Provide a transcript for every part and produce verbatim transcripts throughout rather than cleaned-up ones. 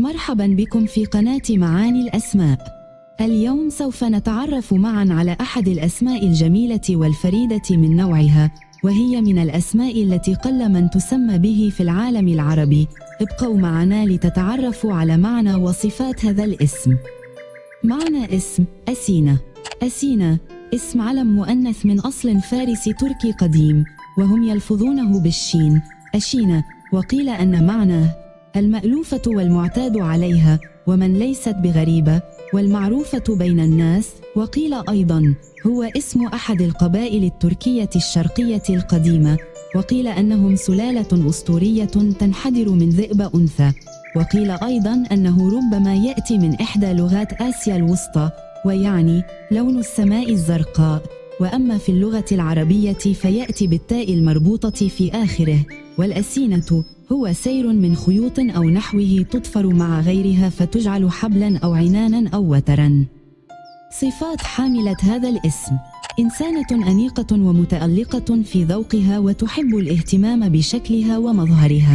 مرحبا بكم في قناة معاني الأسماء. اليوم سوف نتعرف معا على أحد الأسماء الجميلة والفريدة من نوعها، وهي من الأسماء التي قل من تسمى به في العالم العربي. ابقوا معنا لتتعرفوا على معنى وصفات هذا الاسم. معنى اسم أسينة. أسينة اسم علم مؤنث من أصل فارسي تركي قديم، وهم يلفظونه بالشين أشينة، وقيل أن معناه المألوفة والمعتاد عليها، ومن ليست بغريبة والمعروفة بين الناس. وقيل أيضاً هو اسم أحد القبائل التركية الشرقية القديمة، وقيل أنهم سلالة أسطورية تنحدر من ذئب أنثى. وقيل أيضاً أنه ربما يأتي من إحدى لغات آسيا الوسطى، ويعني لون السماء الزرقاء. وأما في اللغة العربية فيأتي بالتاء المربوطة في آخره. والأسينة هو سير من خيوط أو نحوه تضفر مع غيرها فتجعل حبلاً أو عنانا أو وتراً. صفات حاملة هذا الاسم: إنسانة أنيقة ومتألقة في ذوقها وتحب الاهتمام بشكلها ومظهرها،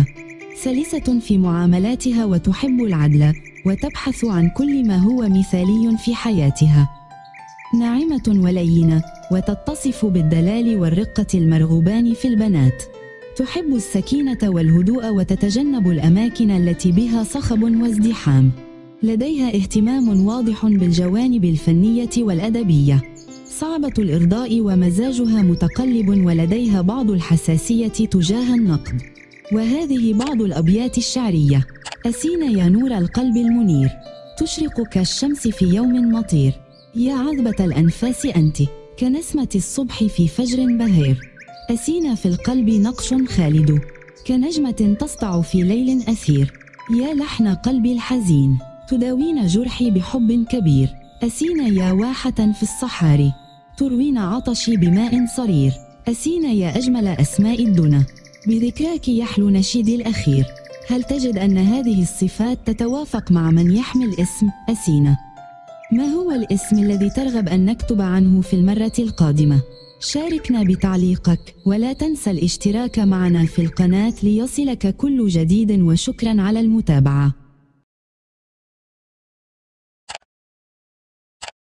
سلسة في معاملاتها وتحب العدل وتبحث عن كل ما هو مثالي في حياتها، ناعمة ولينة وتتصف بالدلال والرقة المرغوبان في البنات، تحب السكينة والهدوء وتتجنب الأماكن التي بها صخب وازدحام، لديها اهتمام واضح بالجوانب الفنية والأدبية، صعبة الإرضاء ومزاجها متقلب ولديها بعض الحساسية تجاه النقد. وهذه بعض الأبيات الشعرية: أسينة يا نور القلب المنير، تشرق كالشمس في يوم مطير، يا عذبة الأنفاس أنت، كنسمة الصبح في فجر بهير، أسينة في القلب نقش خالد، كنجمة تسطع في ليل أثير، يا لحن قلبي الحزين، تداوين جرحي بحب كبير، أسينة يا واحة في الصحاري، تروين عطشي بماء صرير، أسينة يا أجمل أسماء الدنا، بذكراك يحلو نشيدي الأخير. هل تجد أن هذه الصفات تتوافق مع من يحمل اسم أسينة؟ ما هو الاسم الذي ترغب أن نكتب عنه في المرة القادمة؟ شاركنا بتعليقك، ولا تنسى الاشتراك معنا في القناة ليصلك كل جديد، وشكرا على المتابعة.